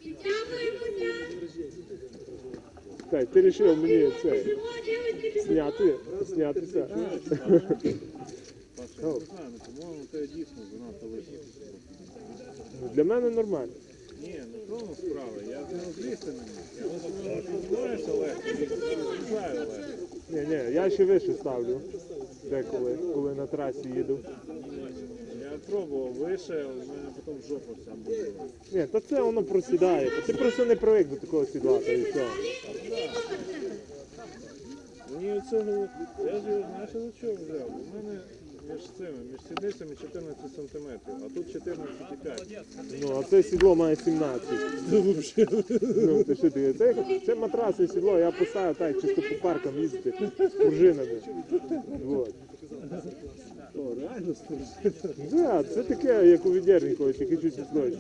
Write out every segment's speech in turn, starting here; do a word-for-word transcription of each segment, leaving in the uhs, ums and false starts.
Так, ти вирішив мені це зняти, знятися. По-моєму, це дійсно занадто високо. Для мене нормально. Ні, не в тому справа. Я не злізти не можу. Я розуміюся легко, злізаю легко. Ні, ні, я ще вище ставлю деколи, коли на трасі їду. Я пробував вище, у мене потім жопа вся була. Ні, то це воно просідає. Ти просто не привик до такого сідла, та і все. Мені цього, я ж його, знаєш, за чого взяв? У мене між цими, між сідницями чотирнадцять сантиметрів, а тут чотирнадцять і п'ять. Ну, а це сідло має сімнадцять. Ну, ти що ти, це, це матраси сідло, я поставив так, чисто по паркам їздити з пружинами. Вот. О, реально стрижити? Да, це таке, як у відернику, тільки чуть слойше.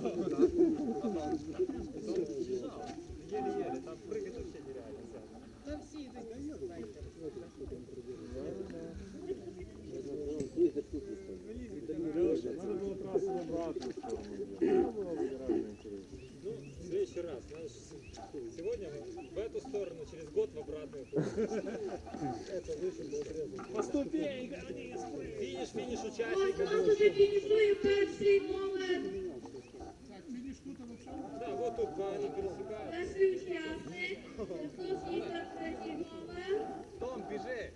Надо было трассу в обратную сторону. Ну, в следующий раз, знаешь, сегодня в эту сторону, через год в обратную. Это выше будет резать. По ступенькам вниз. Финиш, финиш участника. Да, вот тут они пересекают. Том, бежи.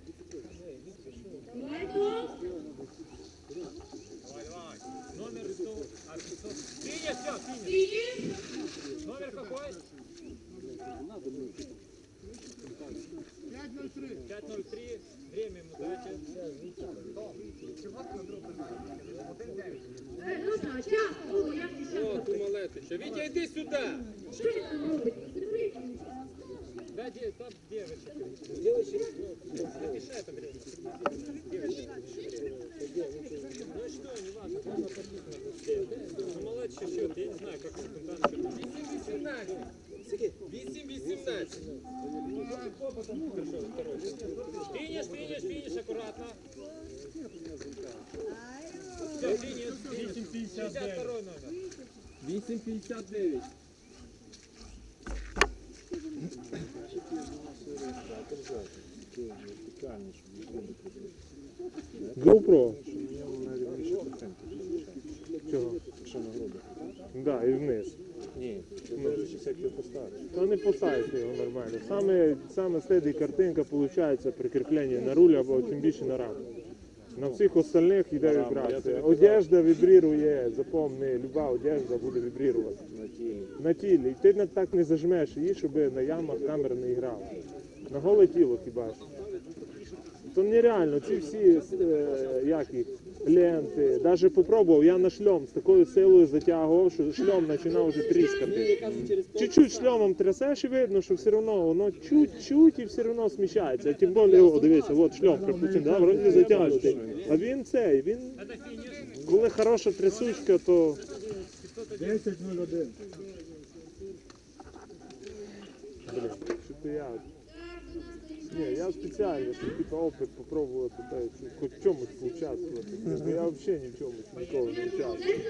Давай, давай. Номер сто. Финиш, все, финиш. Номер какой? пять ноль три. Время ему дайте. О, Тумалетича. Витя, иди сюда. Да, де, там девочек. Девочек? Не мешай там рядом. Девочек. Ну и что, не важно, можно подписано. Тумалетича счет, я не знаю, как он там счет. восемь восемнадцать. восемь восемнадцать. Хорошо, второй. Финиш, финиш, финиш, аккуратно. Все, финиш. восемь пятьдесят второй номер. восемь пятьдесят девять. GoPro. Чого? Що на груди? Да, і вниз. Ні, ти дивишся, як його поставиш. Та не поставити його нормально. Саме, саме стеді картинка виходить прикріплення на руль або тим більше на раму. На всіх остальних йде вібрація. Одежда вібрірує, запомни, люба одежда буде вібрірувати. На тілі. На тілі. І ти не- так не зажмеш її, щоб на ямах камера не грала. На голе тіло хіба ж. То нереально, ці всі, е, як їх, ленти, навіть попробував, я на шльом з такою силою затягував, що шльом починав вже тріскати. Чуть-чуть шльомом трясеш і видно, що все одно воно чуть-чуть і все одно сміщається. А тим більше, о, дивися, от шльом припустимо, да, вроді затягуєш. А він цей, він, коли хороша трясучка, то... десять нуль один. Блін, що то я... Ні, я спеціально, щоб типу, опит попробувати, та, щоб хоч в чомусь поучаствувати. Бо я взагалі ні в чомусь ніколи не участвую.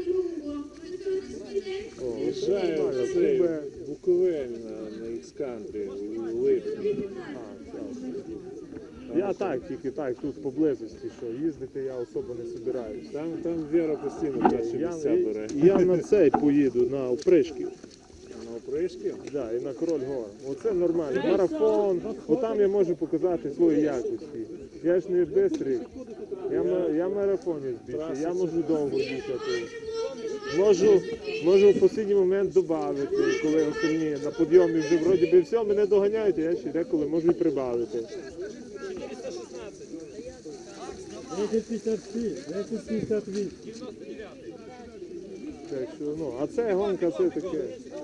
О, Лишаю нормально, цей тебе- Буковель на, на X-Country у липні. А, так. Я так, тільки так, тут поблизості, що їздити я особо не збираюсь. Там, там Віра постійно перші Я, місця бере. я на цей поїду, на опришків. На опришки? Да, і на Король Гор. Оце нормально. Марафон, отам я можу показати свої якості. Я ж не бистрий, я, ма- я марафонець більше, я можу довго їхати. Можу, можу в останній момент додати, коли остальні на підйомі вже вроді би все, мене доганяють, а я ще деколи можу і прибавити. четыреста шестнадцать. десять пятьдесят шесть, десять пятьдесят восемь. девяносто девятый. Так що, ну, а це гонка, це таке.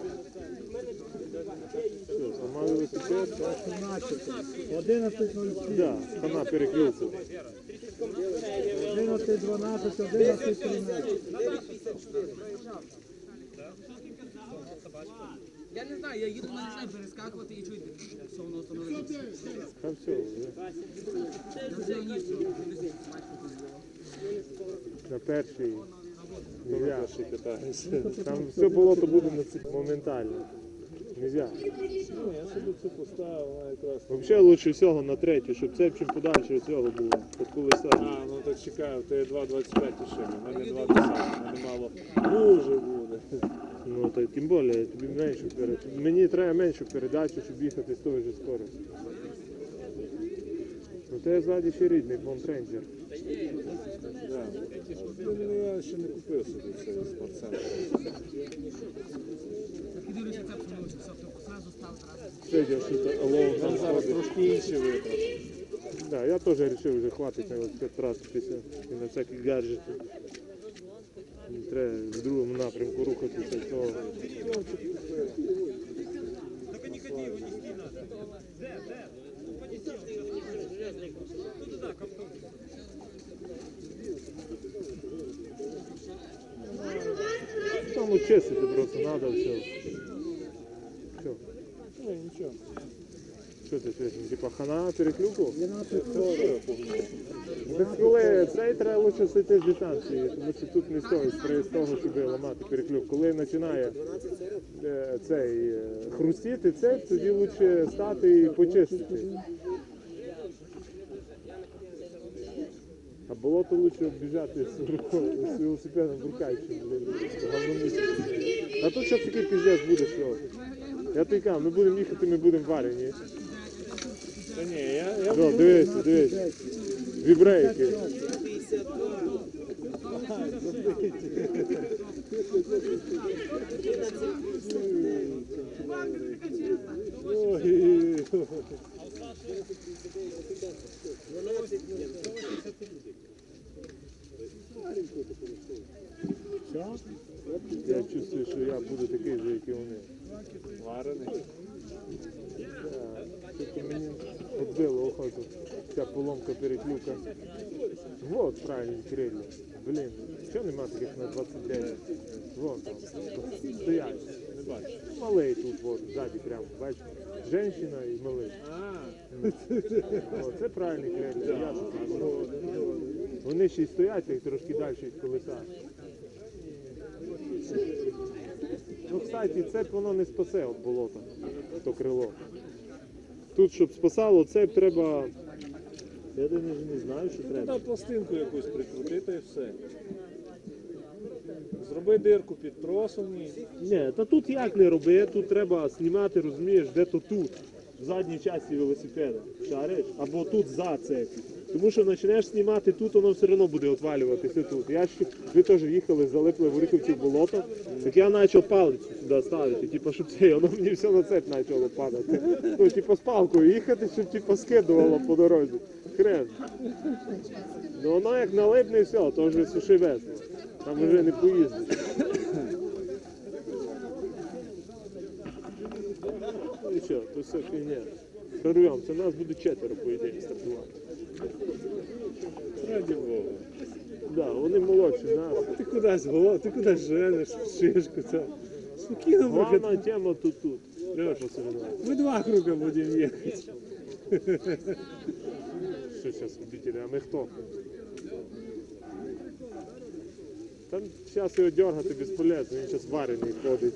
Що, сама велосипед? одинадцять нуль сім. Да, хана переключив. одинадцять дванадцять, одинадцять тринадцять. Я не знаю, я їду на лісай перескакувати і чуйте, що воно встановилося. Та все, вже. Я вже ніж, що На перший дев'ятий. Нельзя. перший катаюся. Там все болото буде на ці- моментально. Нельзя. Ну, я собі цю поставив, вона якраз. Взагалі лучше всього на третю, щоб це чим подальше від цього було. Під колеса. А, ну так чекаю, ти два двадцять п'ять у шибі, в мене два десять, в мене мало. Дуже буде. Ну так тим більше, тобі меншу передачу. Мені треба меншу передачу, щоб їхати з тою ж скоростю. Ну те ззаді ще рідний Монтренджер. Да. Ну, я ще не купив собі цей спортсмен. Так і дивлюся, це абсолютно все, тобто зразу став, зразу. Сидя, що то алоу Там там зараз ходить. трошки інші витрати. Да, я теж вирішив вже хватить на велосипед тратитися і на всякі гаджети. Треба в другому напрямку рухатися. То... Только не ходи его нести надо. Дед, дед, ну понеси его. Ну туда, к автобусу. Там ну, чистити просто треба все. Все. Ну, нічого. Що ти чесно? Типа хана переклюку? Це все погнало. Так коли цей треба лише сойти з дистанції, тому що тут не стоїть з того, щоб ламати переклюк. Коли починає е, цей е, хрустіти цей, тоді краще стати і почистити. А болото лучше оббіжати з рукою, з велосипедом в руках, щоб говномісці. А тут зараз такий піздець буде, що я тобі кажу, ми будемо їхати, ми будемо варені. Та ні, я, я О, дивися, дивися. Вібрейки. Ой, Я чувствую, що я буду такий же, як і вони. варений. Тільки мені відбило охоту. Ця поломка переклюка. Вот правильні крилля. Блін, чого нема таких на двадцять дев'ять? Вон там. Стоять. Не бачу. Малий тут, вот, ззаді прямо. Бачиш? Женщина і малий. А, О, це правильні крилля. Я тут кажу. Вони ще й стоять, як трошки далі від колеса. Ну, кстати, цеп воно не спасе від болота, то крило. Тут, щоб спасало цеп, треба... Я навіть не знаю, що треба. треба пластинку якусь прикрутити і все. Зроби дирку під тросом і... Ні, та тут як не роби, тут треба знімати, розумієш, де то тут, в задній часті велосипеда, шариш, або тут за цепі. Тому що почнеш знімати тут, воно все одно буде отвалюватися тут. Я ж, ви теж їхали, залипли в Оріхівці в болото, так я почав палицю сюди ставити, типу, щоб це, воно мені все на цепь почало падати. Ну, типу, з палкою їхати, щоб типу, скидувало по дорозі. Хрен. Ну воно як налипне і все, то вже суши весело. Там вже не поїздиш. Ну і що, то все фігня. Прорвемося, нас буде четверо, по ідеї, стартувати. Раді Бога. Да, вони молодші нас. Ти кудись голова, ти кудись женеш в шишку. Це. Спокійно, Главна може. тема тут тут. Леша, ми два круга будемо їхати. Що зараз любителі, а ми хто? Там зараз його дергати безполезно, він зараз варений ходить.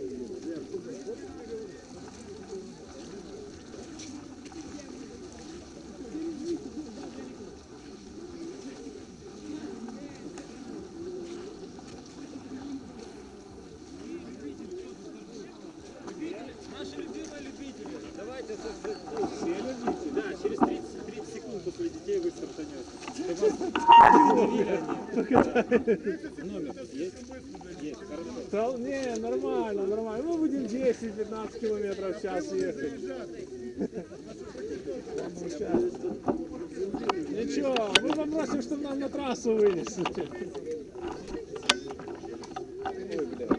Наши любимые любители. Давайте со- со- все любители. Да, через тридцать, тридцать секунд после детей вы стартанете. Номер есть? Есть, хорошо. Та, ні, нормально, нормально. Ми будемо десять-пятнадцать кілометрів в час їхати. Нічого, ми попросимо, щоб нам на трасу винесли. Ой, бля.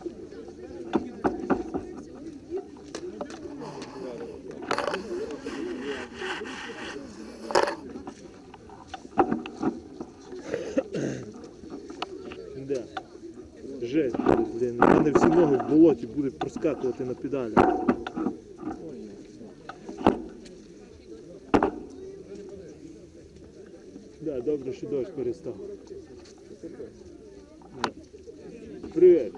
Да. Жесть, блін, у мене всі ноги в болоті будуть проскакувати на педалі. Да, добре, що дощ перестав. Привіт.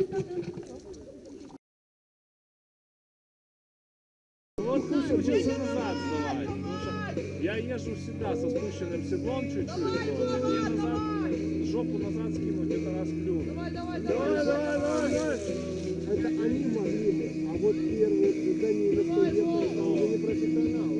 Вот пусть учился назад сдавать. Потому что я езжу всегда со спущенным седлом чуть-чуть. Вот, и мне назад, жопу назад скину, где-то раз клюну. Давай, давай, давай, давай. Это они могли бы, а вот первые Данила, что ехали, там уже не профессионалы.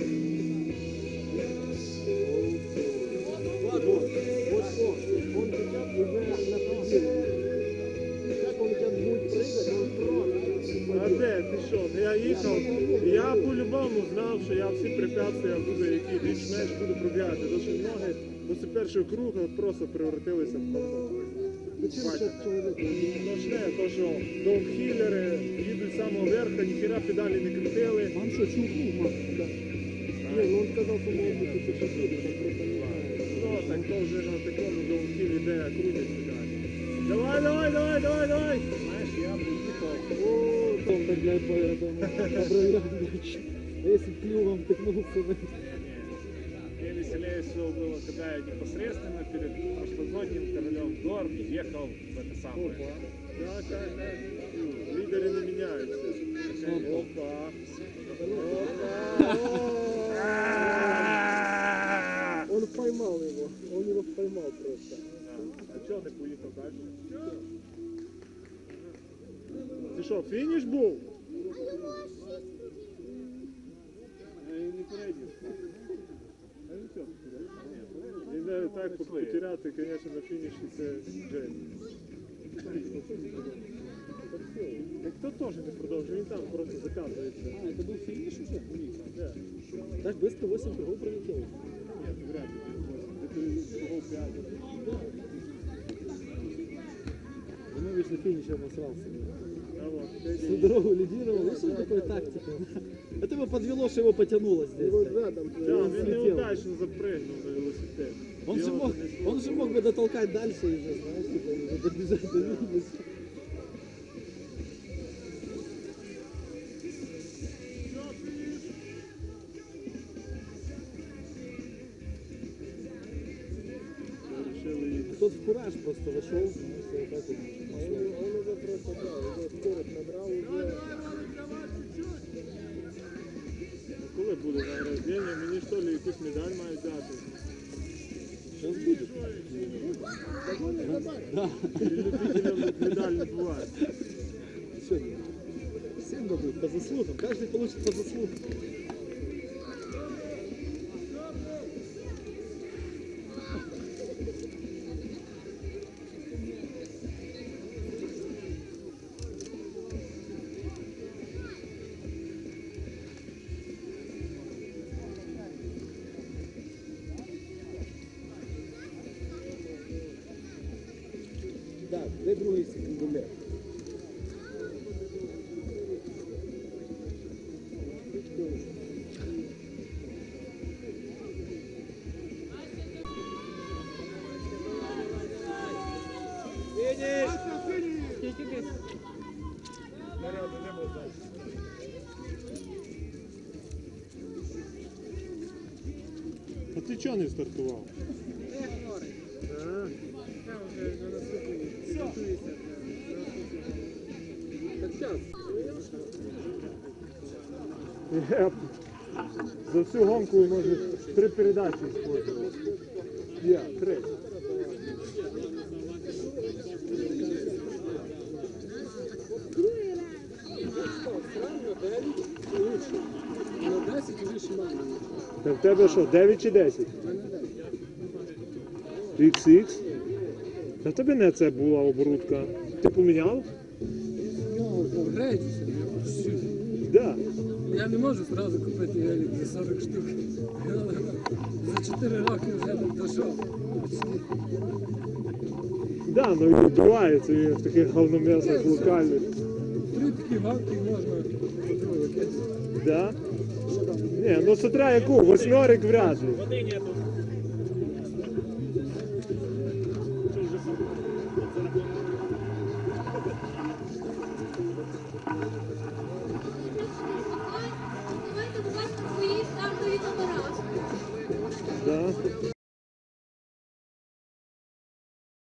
Вот, вот он, он сейчас уже на пределе. Как он сейчас будет прыгать, он просто. А де ти що? Я їхав, я по-любому знав, що я всі препятствия буду, які більш-менш буду пробігати. Тому що ноги після першого круга просто превратилися в комфорт. Зачем сейчас человек? Ночне, то що даунхілери їдуть з самого верха, ніхіра педалі не крутили. Он что, чухнул, мам? Да. Не, ну он сказал, что может быть еще четыре, он просто не знает. Ну, так то вже на такому даунхілі, де крутять педалі. Давай, давай, давай, давай, давай! Знаєш, я поїхав. О, он так для поэтому обровлял мяч. А если клювом тыкнулся, да? Мне веселее всего было, когда я непосредственно перед прошлогодним королем Гор ехал в это самое. Так, так, так. Лідери не міняються. Опа. Он поймал его, он его поймал просто. А чого не поїхав далі? Ти що, фініш був? Не перейдешь. І не так потеряти, звісно, на фініші це жесть. Так хто теж не продовжує, він там просто заказується. А, это был финиш уже? Да. Так быстро восемь кругов пролетел. Ні, вряд ли. Це всього п'ять. Ну, вечно финиш обосрался. А вот, Всю дорогу лидировал, видишь, он такой тактика. Это его подвело, что его потянуло здесь. Да, він неудачно запрыгнув на велосипед. Он же, мог, он же мог бы дотолкать дальше и уже, знаешь, типа, уже добежать до видимости. Решили їх. Тот в кураж просто вошел, знаешь, и вот так вот. Он, он уже просто, да, уже скорость набрал, уже... А коли буде награждення? Мені що ли якусь медаль мають дати? Сейчас будет. Да. Любителям медаль не буває. Все. Всем дадут по заслугам. Каждый получит по заслугам. Так, де другий секундомер? А ти чого не стартував? А? Я за всю гонку може три передачі использовал. Я, три. Та в тебе що, дев'ять чи десять? ікс ікс? Та в тебе не це була оборудка. Ти поміняв? Грейтеся. Да. Я не можу одразу купити велик за сорок штук. За чотири роки вже не дійшов. Да, ну і відбувається він в таких говном'ясах локальних. Три такі гонки можна по-друге. Да? Ні, ну смотря яку, восьмерик вряд ли. Воды нету.